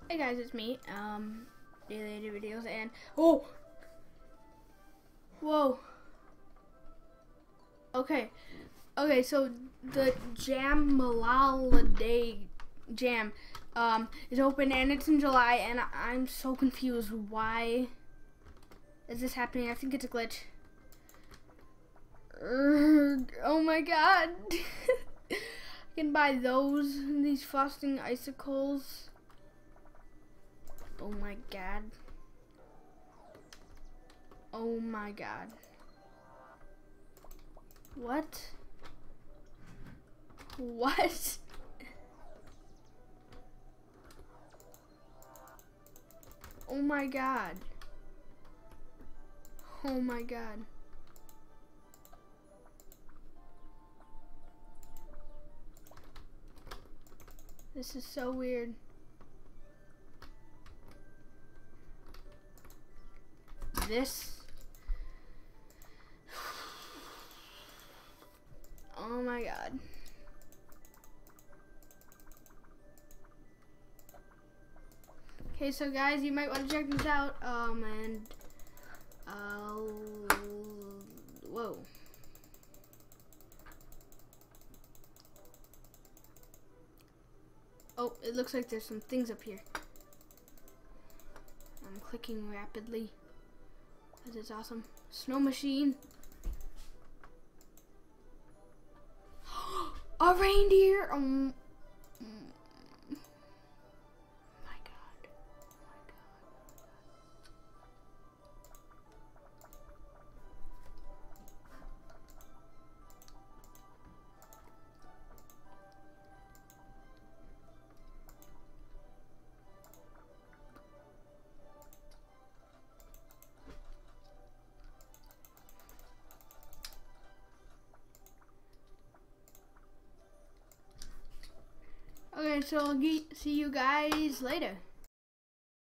Hey guys, it's me, Daily Videos, and oh, whoa, okay, so the Jam Malala Day Jam, is open and it's in July, and I'm so confused. Why is this happening? I think it's a glitch. Oh my god, I can buy these frosting icicles. Oh my god. Oh my god. What? What? Oh my god. Oh my god. This is so weird. This. Oh my god. Okay, so guys, you might want to check this out. Whoa. Oh, it looks like there's some things up here. I'm clicking rapidly. This is awesome. Snow machine. A reindeer. My god. Okay, so I'll see you guys later.